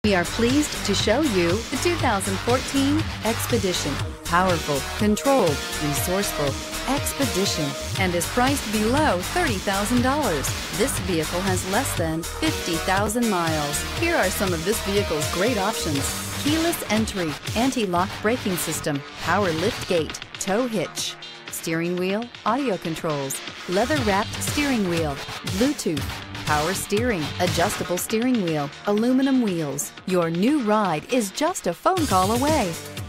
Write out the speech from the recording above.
We are pleased to show you the 2014 Expedition. Powerful, controlled, resourceful, Expedition, and is priced below $30,000. This vehicle has less than 50,000 miles. Here are some of this vehicle's great options: keyless entry, anti-lock braking system, power lift gate, tow hitch, steering wheel audio controls, leather-wrapped steering wheel, Bluetooth, power steering, adjustable steering wheel, aluminum wheels. Your new ride is just a phone call away.